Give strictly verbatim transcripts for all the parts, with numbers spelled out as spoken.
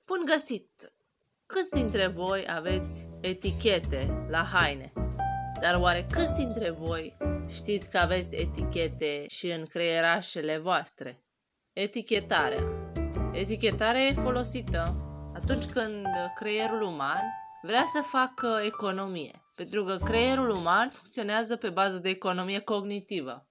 Bun găsit! Câți dintre voi aveți etichete la haine? Dar oare câți dintre voi știți că aveți etichete și în creierașele voastre? Etichetarea. Etichetarea e folosită atunci când creierul uman vrea să facă economie. Pentru că creierul uman funcționează pe bază de economie cognitivă.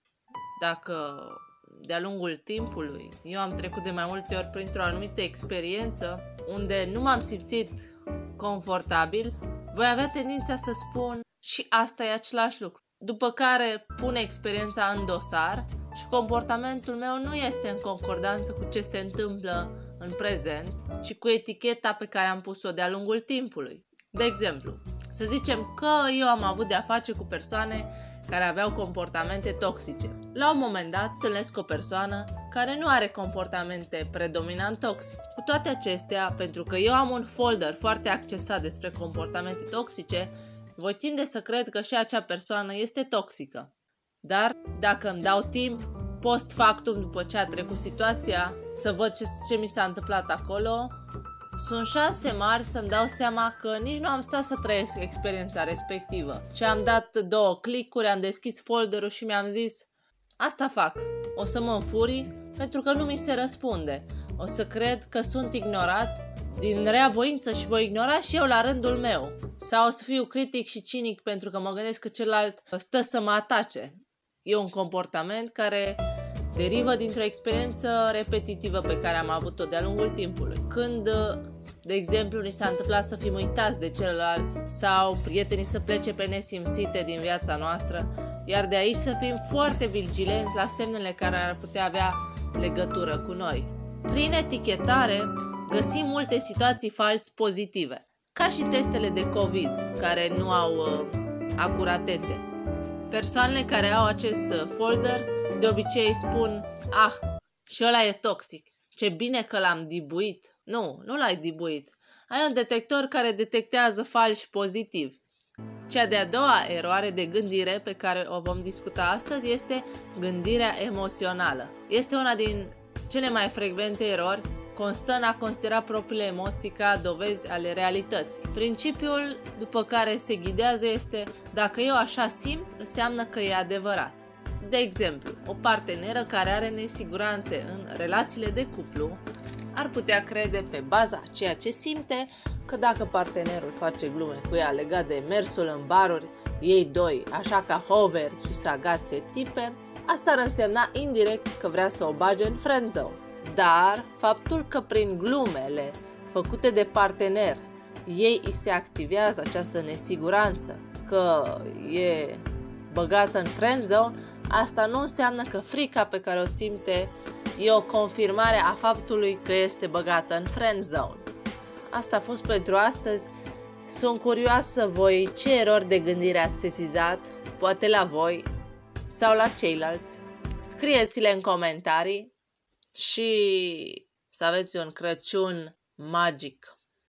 Dacă de-a lungul timpului eu am trecut de mai multe ori printr-o anumită experiență unde nu m-am simțit confortabil, voi avea tendința să spun și asta e același lucru. După care pun experiența în dosar și comportamentul meu nu este în concordanță cu ce se întâmplă în prezent, ci cu eticheta pe care am pus-o de-a lungul timpului. De exemplu, să zicem că eu am avut de-a face cu persoane care aveau comportamente toxice. La un moment dat întâlnesc o persoană care nu are comportamente predominant toxice. Cu toate acestea, pentru că eu am un folder foarte accesat despre comportamente toxice, voi tinde să cred că și acea persoană este toxică. Dar, dacă îmi dau timp, post factum, după ce a trecut situația, să văd ce, ce mi s-a întâmplat acolo, sunt șanse mari să-mi dau seama că nici nu am stat să trăiesc experiența respectivă. Ce am dat două clicuri, am deschis folderul și mi-am zis: asta fac, o să mă înfuri pentru că nu mi se răspunde. O să cred că sunt ignorat din rea voință și voi ignora și eu la rândul meu. Sau o să fiu critic și cinic pentru că mă gândesc că celălalt stă să mă atace. E un comportament care derivă dintr-o experiență repetitivă pe care am avut-o de-a lungul timpului. Când, de exemplu, ni s-a întâmplat să fim uitați de celălalt sau prietenii să plece pe nesimțite din viața noastră, iar de aici să fim foarte vigilenți la semnele care ar putea avea legătură cu noi. Prin etichetare găsim multe situații fals pozitive, ca și testele de COVID, care nu au uh, acuratețe. Persoanele care au acest folder de obicei spun: ah, și ăla e toxic, ce bine că l-am dibuit. Nu, nu l-ai dibuit. Ai un detector care detectează falși pozitivi. Cea de-a doua eroare de gândire pe care o vom discuta astăzi este gândirea emoțională. Este una din cele mai frecvente erori, constă în a considera propriile emoții ca dovezi ale realității. Principiul după care se ghidează este: dacă eu așa simt, înseamnă că e adevărat. De exemplu, o parteneră care are nesiguranțe în relațiile de cuplu ar putea crede, pe baza ceea ce simte, că dacă partenerul face glume cu ea legat de mersul în baruri, ei doi, așa ca hover și să agațe tipe, asta ar însemna indirect că vrea să o bage în friendzone. Dar faptul că prin glumele făcute de partener ei îi se activează această nesiguranță că e băgată în friendzone, asta nu înseamnă că frica pe care o simte e o confirmare a faptului că este băgată în friendzone. Asta a fost pentru astăzi. Sunt curioasă voi ce erori de gândire ați sesizat, poate la voi sau la ceilalți. Scrieți-le în comentarii și să aveți un Crăciun magic!